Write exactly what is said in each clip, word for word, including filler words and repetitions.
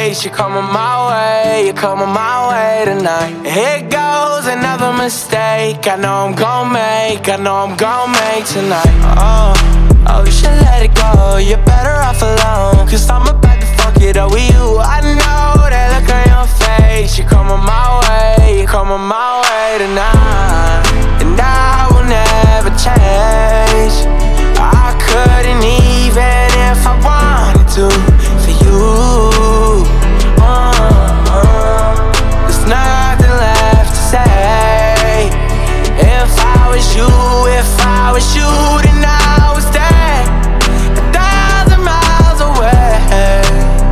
face. You're coming my way, you're coming my way tonight. Here goes another mistake I know I'm gon' make, I know I'm gon' make tonight. Oh, oh, you should let it go, you're better off alone. Cause I'm about to fuck it up with you. I know that look on your face. You're coming my way, you're coming my way tonight. And I will never change. I couldn't even if I wanted to for you. uh, uh, There's nothing left to say. If I was you, if I was you, then I would stay a thousand miles away.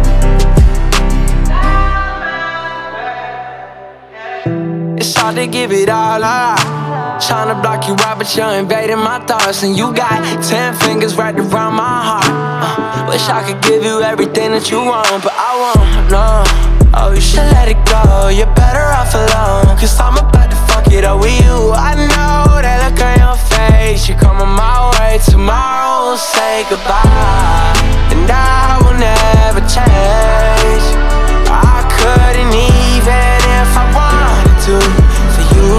It's hard to give it all up, tryna block you out, but you're invading my thoughts. And you got ten fingers wrapped around my heart. uh, Wish I could give you everything that you want, but I won't, no. Oh, you should let it go, you're better off alone. Cause I'm about to fuck it up with you. I know that look on your face. You're coming my way, tomorrow we'll say goodbye. And I will never change. I couldn't even if I wanted to for you.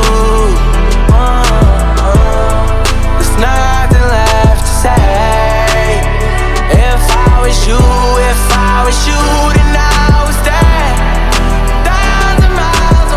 Nothing left to say. If I was you, if I was you, then I would stay a thousand miles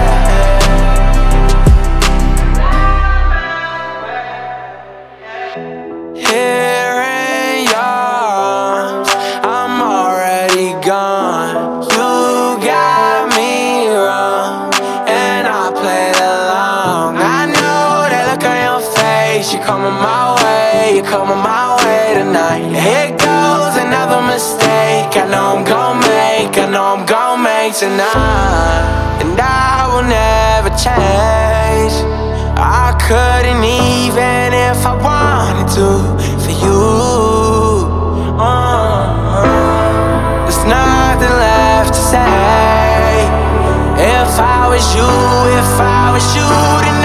away. Here in yours, I'm already gone. You got me wrong, and I played along. I know that look on your face. You're coming my way, you're coming my way tonight. Here goes another mistake I know I'm gon' make, I know I'm gon' make tonight. And I will never change. I couldn't even if I wanted to for you. uh, There's nothing left to say. If I was you, if I was you, then